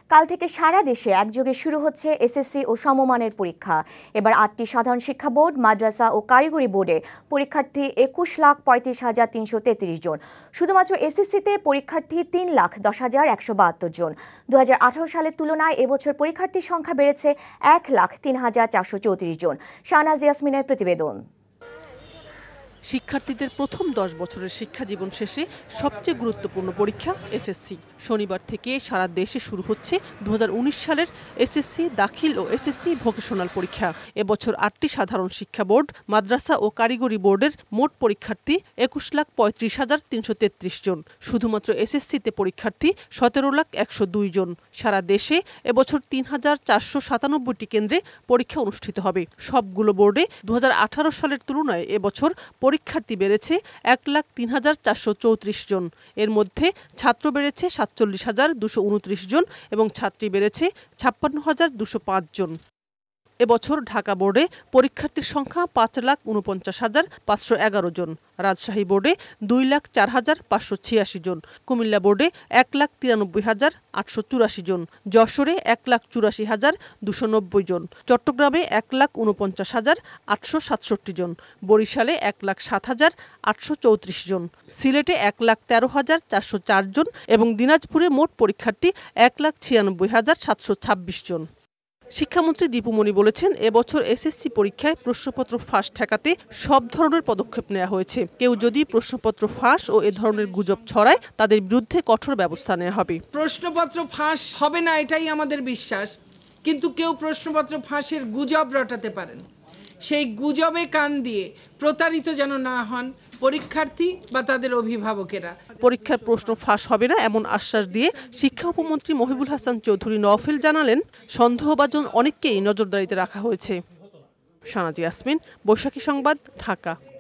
কাল থেকে সারা দেশে একযোগে শুরু হচ্ছে এসএসসি ও সমমানের পরীক্ষা। এবার ৮টি সাধারণ শিক্ষা বোর্ড, মাদ্রাসা ও কারিগরি বোর্ডে পরীক্ষার্থী ২১,৩৫,৩৩৩ জন। শুধুমাত্র এসএসসিতে পরীক্ষার্থী ৩,১০,১৭২ জন। ২০১৮ সালের তুলনায় এবছর পরীক্ষার্থীর সংখ্যা বেড়েছে ১,০৩,৪৩৪ জন। শাহনাজ ইয়াসমিনের প্রতিবেদন। শিক্ষার্থীদের প্রথম ১০ বছরের শিক্ষা জীবন শেষে সবচেয়ে গুরুত্বপূর্ণ পরীক্ষা এসএসসি। শনিবার থেকে সারা দেশে শুরু হচ্ছে ২০১৯ সালের এসএসসি দাখিল ও এসএসসি ভোকেশনাল পরীক্ষা। এবছর ৮টি সাধারণ শিক্ষা বোর্ড, মাদ্রাসা ও কারিগরি বোর্ডের মোট পরীক্ষার্থী ২১,৩৫,৩৩৩ জন। শুধুমাত্র এসএসসিতে পরীক্ষার্থী ১৭,১০২ জন। সারা দেশে এবছর ৩,৪৯৭টি কেন্দ্রে পরীক্ষা অনুষ্ঠিত হবে। সবগুলো বোর্ডে ২০১৮ সালের তুলনায় এবছর পরীক্ষার্থী বেড়েছে ১,০৩,৪৩৪ জন। এর মধ্যে ছাত্র বেড়েছে ৪৭,২২৯ জন এবং ছাত্রী বেড়েছে ৫৬,২০৫ জন। এবছর ঢাকা বোর্ডে পরীক্ষার্থীর সংখ্যা ৫,৪৯,৫১১ জন, রাজশাহী বোর্ডে ২,০৪,৫৮৬ জন, কুমিল্লা বোর্ডে ১,৯৩,৮৮৪ জন, যশোরে ১,৮৪,২৯০ জন, চট্টগ্রামে ১,৪৯,৮৬৭ জন, বরিশালে ১,০৭,৮৩৪ জন, সিলেটে ১,১৩,৪০৪ জন এবং দিনাজপুরে মোট পরীক্ষার্থী ১,৯৬,৭২৬ জন। শিক্ষামন্ত্রী দীপু মনি বলেছেন, এবছর এসএসসি পরীক্ষায় প্রশ্নপত্র ফাঁস ঠেকাতে সব ধরনের পদক্ষেপ নেওয়া হয়েছে। কেউ যদি প্রশ্নপত্র ফাঁস ও এ ধরনের গুজব ছড়ায় তাদের বিরুদ্ধে কঠোর ব্যবস্থা নেওয়া হবে। প্রশ্নপত্র ফাঁস হবে না এটাই আমাদের বিশ্বাস, কিন্তু কেউ প্রশ্নপত্র ফাঁসের গুজব রটাতে পারেন। সেই গুজবে কান দিয়ে প্রতারিত যেন না হন পরীক্ষার্থী বা তাদের অভিভাবকেরা। পরীক্ষার প্রশ্ন ফাঁস হবে না এমন আশ্বাস দিয়ে শিক্ষা উপমন্ত্রী মহিবুল হাসান চৌধুরী নওফেল জানালেন, সন্দেহভাজন অনেককেই নজরদারিতে রাখা হয়েছে। শাহনাজ ইয়াসমিন, বৈশাখী সংবাদ, ঢাকা।